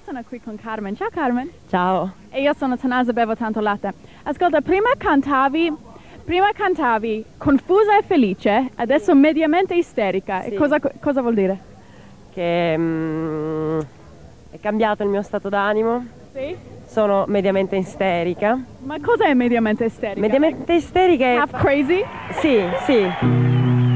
sono qui con Carmen. Ciao Carmen. Ciao. E io sono Tanasa, bevo tanto latte. Ascolta, prima cantavi confusa e felice, adesso mediamente isterica. Sì. E cosa vuol dire? Che è cambiato il mio stato d'animo. Sì? Sono mediamente isterica. Ma cosa è mediamente isterica? Mediamente isterica è... Half crazy? Sì, sì.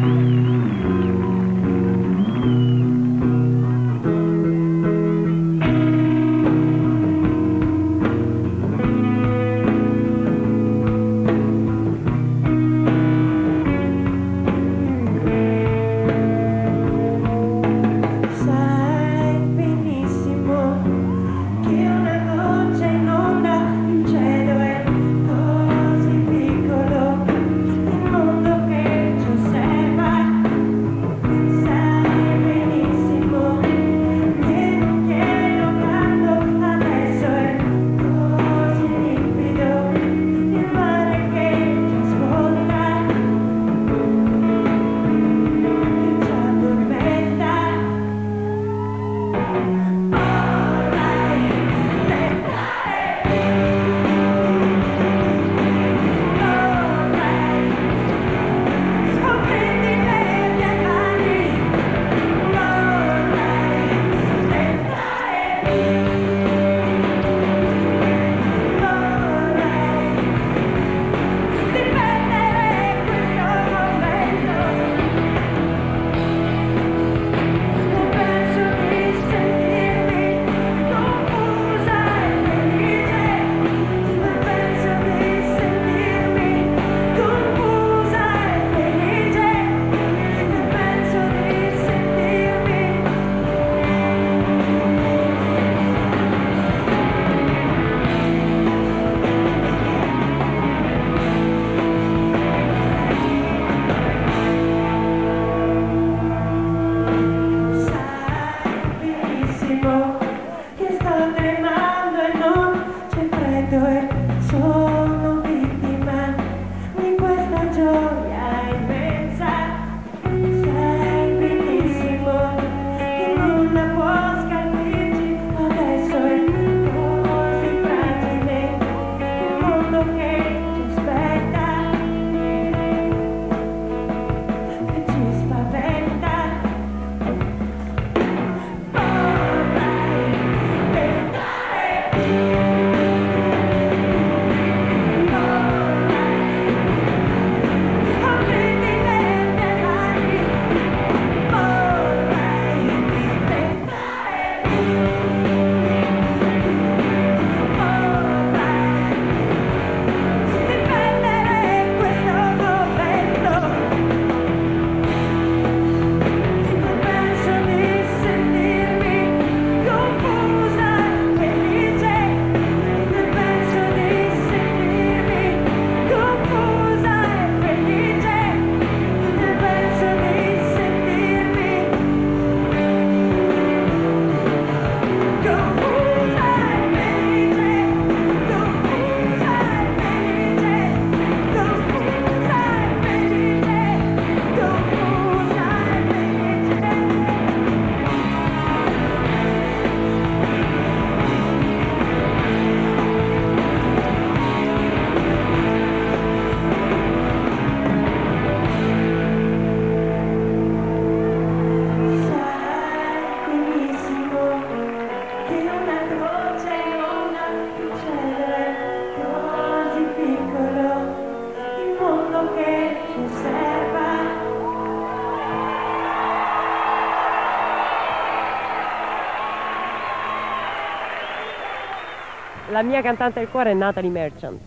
La mia cantante del cuore è Natalie Merchant.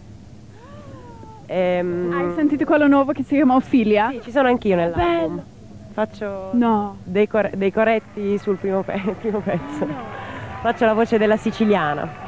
Hai sentito quello nuovo che si chiama Ophelia? Sì, ci sono anch'io nell'album. Bello. Faccio No. dei corretti sul primo pezzo. No. Faccio la voce della siciliana.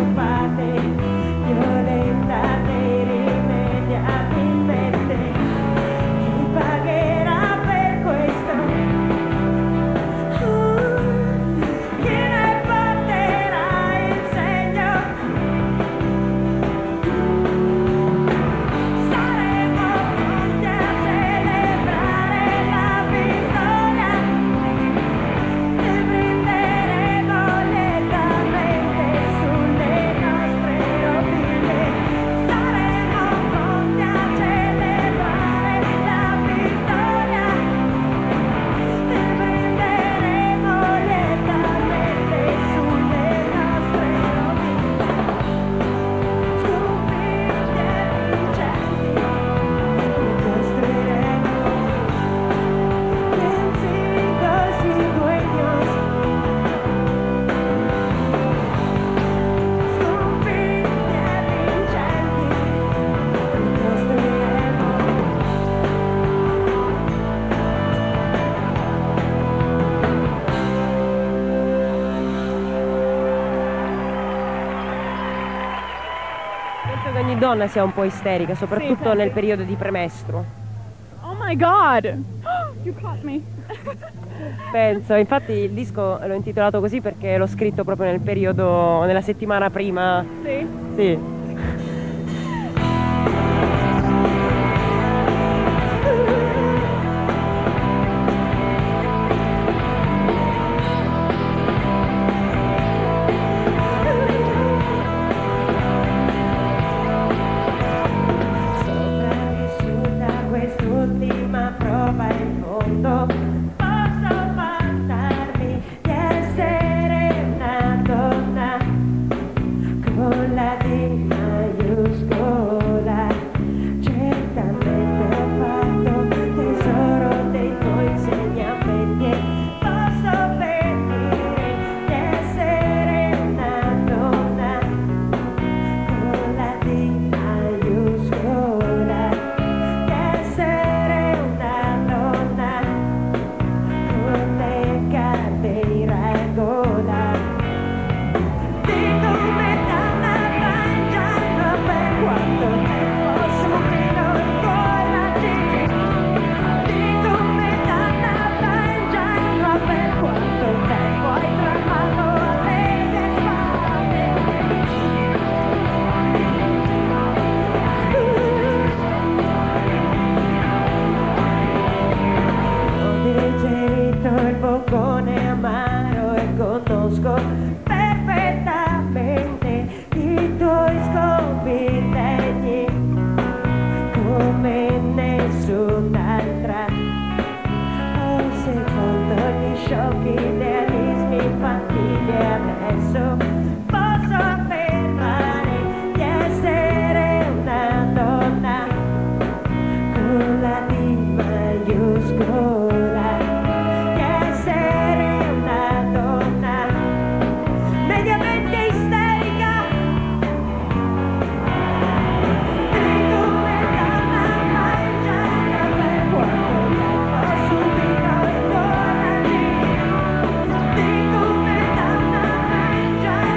preoccupate, violentate irrimediabilmente. Chi pagherà per questo? Chi ne porterà il segno? Saremo pronti a celebrare la vittoria e brinderemo lietamente sulle nostre rovine. Saremo pronti a celebrare la vittoria e brinderemo lietamente sulle nostre rovine. Sconfitti e vincenti, costruiremo vencidos y dueños. Sconfitti e vincenti, costruiremo. Penso che ogni donna sia un po' isterica, soprattutto penso. nel periodo di premestruo. Oh my god! You caught me. Penso, infatti il disco l'ho intitolato così perché l'ho scritto proprio nel periodo, nella settimana prima. Sì. Sì. Sopravvissuta quest'ultima prova in fondo, posso vantarmi di essere una donna con la D maiuscola. Certamente ho fatto tesoro dei tuoi insegnamenti e posso venire di essere una donna con la D maiuscola, di essere una donna con le carte in regola. Di come t'hanno mangiato per quanto tempo subito il coraggio. Di come t'hanno mangiato per quanto tempo hai tramato alle mie spalle. Ho digerito il boccone amaro e conosco perfettamente i tuoi sconfiggenti come nessun'altra. Ho secondo gli sciocchi idealismi infantili e adesso posso affermare di essere una donna con la D maiuscola, di essere una donna mediamente isterica. Di come t'hanno mangiato per quanto tempo subito il coraggio. Di come t'hanno mangiato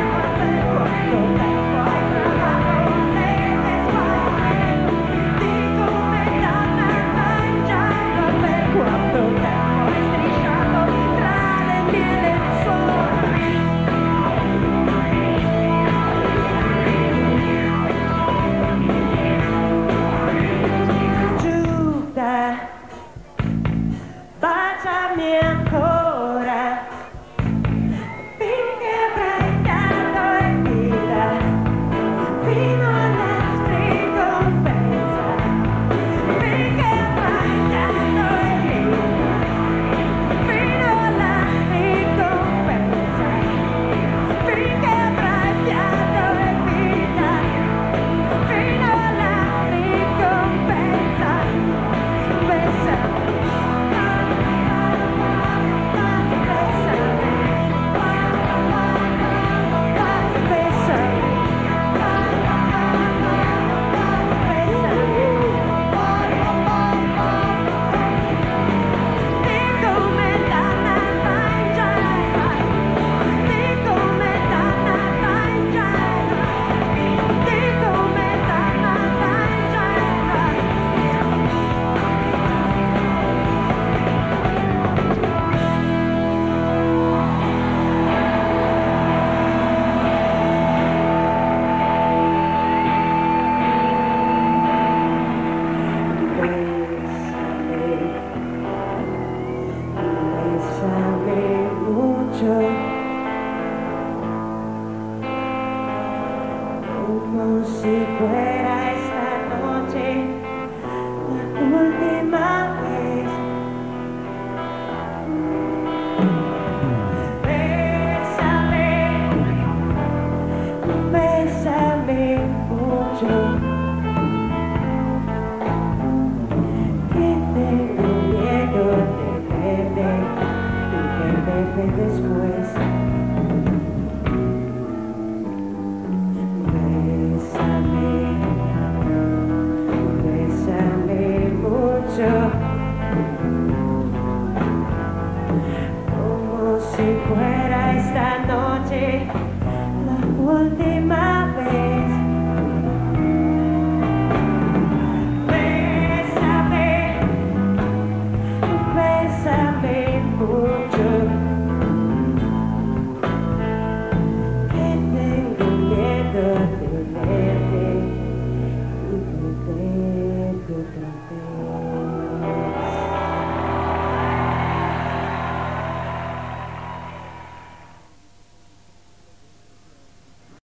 volte mai